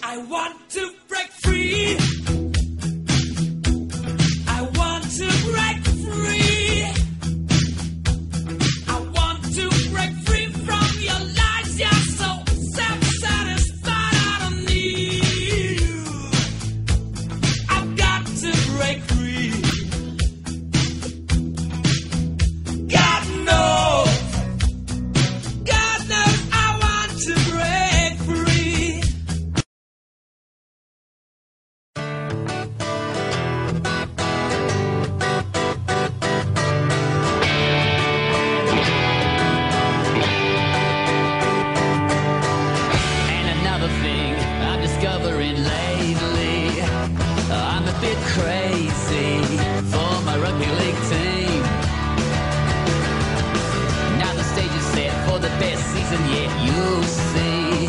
I want to break free. I want to break free. I want to break free from your lies. You're so self-satisfied. I don't need you. I've got to break free. God knows I want to break free. And another thing I'm discovering lately, I'm a bit crazy for my rugby league team. Now the stage is set for the best season yet, you'll see.